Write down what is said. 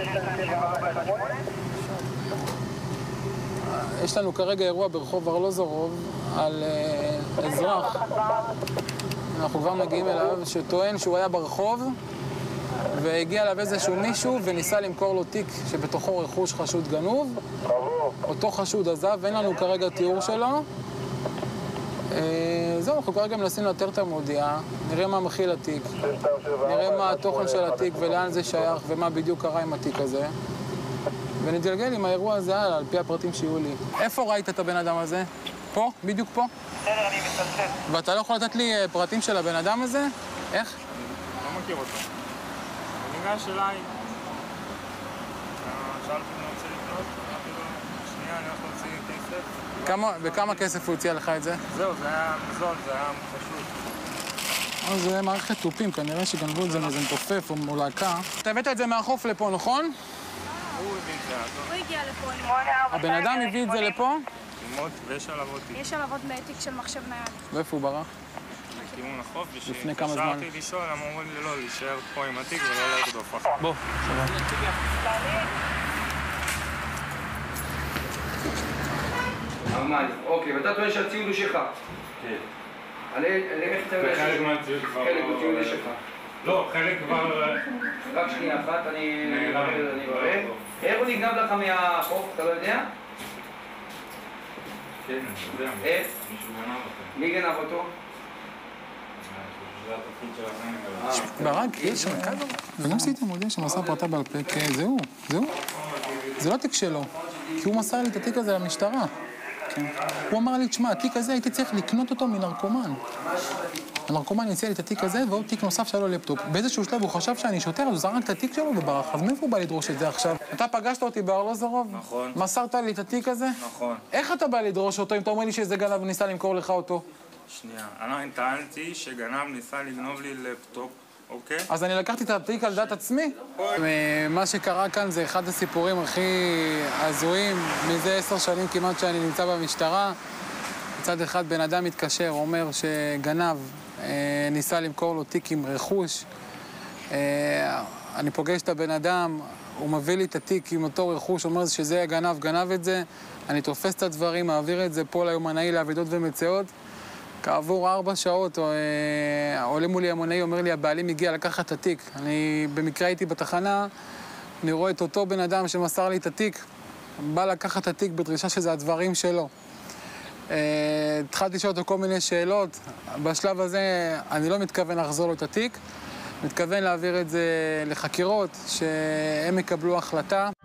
יש לנו כרגע אירוע ברחוב ארלוזורוב על אזרח, אנחנו כבר מגיעים אליו, שטוען שהוא היה ברחוב והגיע אליו איזשהו מישהו וניסה למכור לו תיק שבתוכו רכוש חשוד גנוב. אותו חשוד עזב, ואין לנו כרגע תיאור שלו. זהו, אנחנו כרגע מנסים לאתר את המודיעה, נראה מה מכיל התיק, נראה מה התוכן של התיק ולאן זה שייך ומה בדיוק קרה עם התיק הזה. ונתגלגל עם האירוע הזה הלאה, על פי הפרטים שיהיו לי. איפה ראית את הבן אדם הזה? פה? בדיוק פה? בסדר, אני מתנצל. ואתה לא יכול לתת לי פרטים של הבן אדם הזה? איך? לא מכיר אותו. הוא ניגש אליי. שאלתי אם הוא רוצה לקנות, אמרתי לו, שנייה, אני הולך להוציא כסף. וכמה כסף הוא הציע לך את זה? זהו, זה היה זול, זה היה פשוט. זה מערכת טופים, כנראה שגנבו את זה מאיזה מתופף או מולקה. אתה הבאת את זה מהחוף לפה, נכון? הוא הביא את זה, הוא הגיע לפה. הבן אדם הביא את זה לפה? ויש עליו תיק. יש עליו עוד תיק של מחשב נייד. ואיפה הוא ברח? לכיוון החוף, לפני כמה זמן? ושאלתי לשאול, הם אומרים לי לא, להישאר פה עם התיק ולא לרדוף אחר. בוא, סבבה. נורמלי, אוקיי, ואתה טוען שהציוד הוא שלך? כן. על איך אתה יודע וחלק מהציוד כבר... חלק מהציוד הוא שלך. לא, חלק כבר... רק שנייה אחת, אני אברר. איך הוא נגנב לך מהחוף, אתה לא יודע? כן, אני יודע. איך? מישהו גנב אותו. מי גנב אותו? זה התפקיד שלכם. ברק, יש רכז? וגם עשיתי מודיע שמסר פרטה בעל פה, כי זהו. זה לא תיק שלו, כי הוא מסר לי את התיק הזה למשטרה. הוא אמר לי, תשמע, התיק הזה הייתי צריך לקנות אותו מנרקומן. הנרקומן הציע לי את התיק הזה ועוד תיק נוסף שהיה לו לפטופ. באיזשהו שלב הוא חשב שאני שוטר, אז הוא זרק את התיק שלו וברח. אז מאיפה הוא בא לדרוש את זה עכשיו? אתה פגשת אותי בארלוזורוב? נכון. מסרת לי את התיק הזה? נכון. איך אתה בא לדרוש אותו אם אתה אומר לי שזה גנב וניסה למכור לך אותו? שנייה, אני טענתי שגנב ניסה לגנוב לי לפטופ, אוקיי? אז אני לקחתי את התיק על דעת עצמי? מה שקרה כאן זה אחד הסיפורים הכי הזויים. מזה 10 שנים כמעט שאני נמצא במשטרה. מצד אחד בן אדם מתקשר, אומר שגנב ניסה למכור לו תיק עם רכוש. אני פוגש את הבן אדם, הוא מביא לי את התיק עם אותו רכוש, אומר שזה גנב את זה. אני תופס את הדברים, מעביר את זה פה ליומנאי לעבדות ומצאות. כעבור 4 שעות, עולה מולי יומנאי, אומר לי, הבעלים הגיע לקחת את התיק. אני במקרה הייתי בתחנה, אני רואה את אותו בן אדם שמסר לי את התיק, בא לקחת את התיק בדרישה שזה הדברים שלו. התחלתי לשאול אותו כל מיני שאלות. בשלב הזה אני לא מתכוון לחזור לו את התיק, מתכוון להעביר את זה לחקירות, שהם יקבלו החלטה.